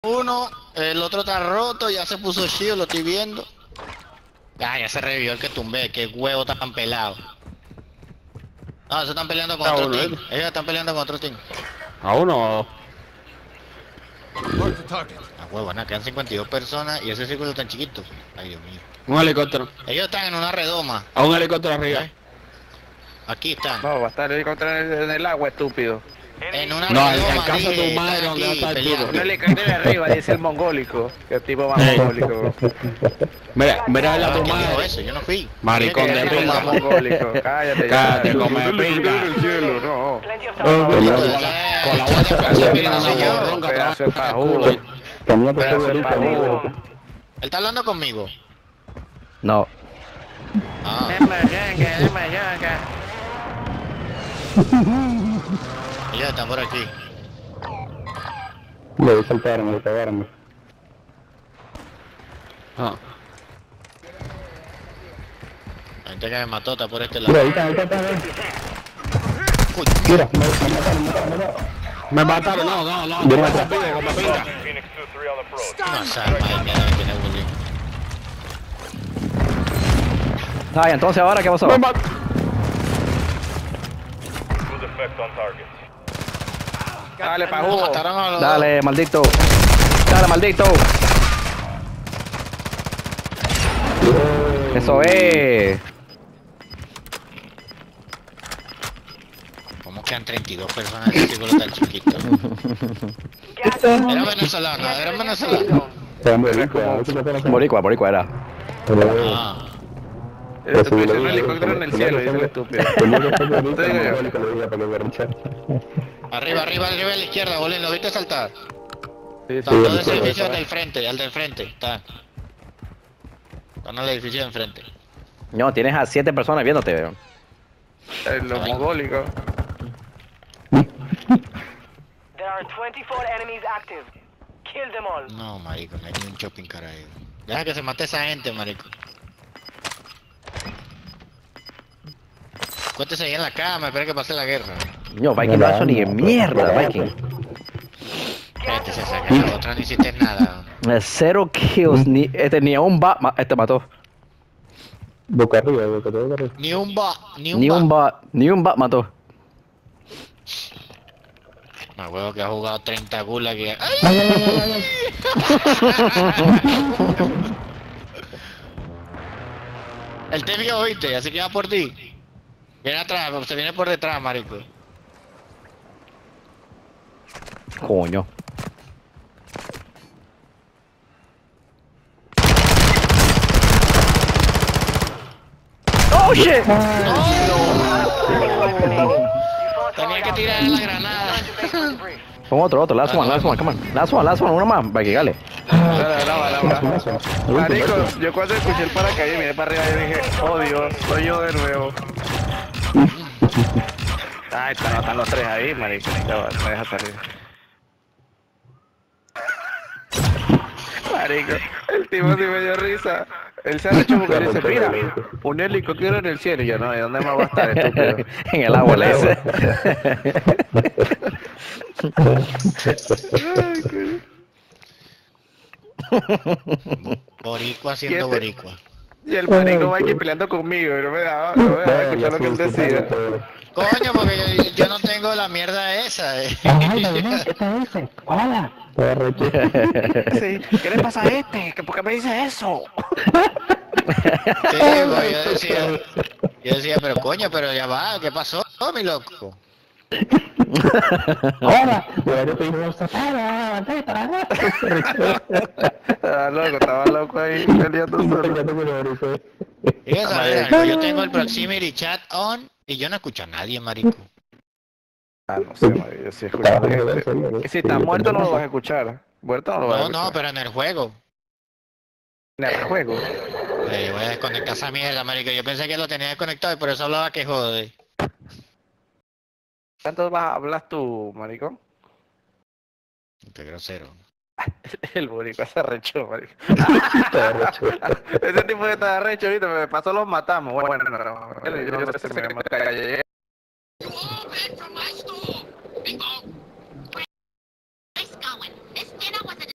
uno, el otro está roto, ya se puso chido, lo estoy viendo. Ah, ya se revivió el que tumbé, qué huevo tan pelado. No, se están peleando con otro team. Ellos están peleando con otro team. ¿A uno o a dos? Ah, huevo, nada, quedan 52 personas y ese círculo tan chiquito. Ay, Dios mío. Un helicóptero. Ellos están en una redoma. A un helicóptero arriba. Aquí están. No, va a estar el helicóptero en el agua, estúpido. En una No, en redoma, casa de tu dije, madre están donde aquí está el peleando. Un helicóptero arriba, dice el mongólico. Que el tipo más mongólico. Mira la Ah, tu ¿quién dijo madre. eso? Yo no fui. Maricón Dije de que El tipo era más pinga. mongólico. Cállate ya. Cállate, come pinga. En el cielo, no. Con la vuelta que se viene una Señor, borronca pedazo de atrás del pajudo. culo. Pedazo de pajudo. Él está hablando conmigo. No. Ah, ellos están por aquí. Le saltaron, le pagaron. Ah. La gente que me mató está por este Mira, lado. ahí está. Uy, Mira, me mataron. Me mataron, no. Viene Come atrás. pinga, come pinga. no sabes, madre, que no volví. Ay, entonces ahora, ¿qué pasó? Me mató. Dale, Nos pajudo. mataron a los Dale, maldito. Dale, maldito. Eso es. ¿Cómo quedan 32 personas en ese círculo tan chiquito? Era venezolano. Boricua era. Ah, Te pusieron un helicóptero en el cielo, dice el estúpido. arriba a la izquierda, Bolín, ¿lo viste saltar? Sí, Están todos ese edificio del frente, al del frente, está. Están en el edificio de enfrente. No, tienes a 7 personas viéndote, weón. Los mongólicos. There are 24 enemies active. Kill them all. No, marico, no hay ni un shopping cara ahí. Deja que se mate esa gente, marico. Cuéntese ahí en la cama, espera que pase la guerra. No, Viking no ha hecho ni mierda, Viking. Este se saca, la otra no hiciste nada. 0 kills, ni a un bat, mató. Boca arriba, boca arriba. Ni un ba, Ni un bat mató. Me acuerdo que ha jugado 30 gulas que... Él te vio, oíste, así que va por ti. Viene atrás, se viene por detrás, marico. Coño. Oh shit. Tenía que tirar la granada. Pon otro, last one, come on. Last one, uno más, Viking, dale. Marico, yo cuando escuché el paracaídas miré para arriba y dije, oh Dios, soy yo de nuevo. Ah, están los tres ahí, marico. Ya va, me deja salir. Marico, el tipo sí me dio risa. Él se ha hecho porque dice, mira, un helicóptero en el cielo. Y yo, no, ¿de dónde más va a estar, estúpido? En el agua le dice. Boricua haciendo ¿Quién te- boricua. Y el marico va aquí peleando conmigo y no me daba escuchar lo que él decía. Coño, porque yo no tengo la mierda esa. Hola. Sí, ¿qué le pasa a este? ¿Por qué me dice eso? Sí, pues, yo decía, pero coño, pero ya va, ¿qué pasó, mi loco? Hola. Estaba loco ahí peleando solo. Y eso, algo, yo tengo el proximity chat on y yo no escucho a nadie, marico. Ah, no sé, marico, yo sí escucho a la gente. Si está muerto no lo vas a escuchar. Muerto no lo vas a No, escuchar. no, pero en el juego. En el juego. Voy a desconectar esa mierda, marico. Yo pensé que lo tenía desconectado y por eso hablaba que jode. ¿Cuánto hablas tú, marico? Qué grosero. El borico se arrechó, marico. Ese tipo que está arrecho, ahorita me pasó, los matamos. Bueno, yo no sé si me callé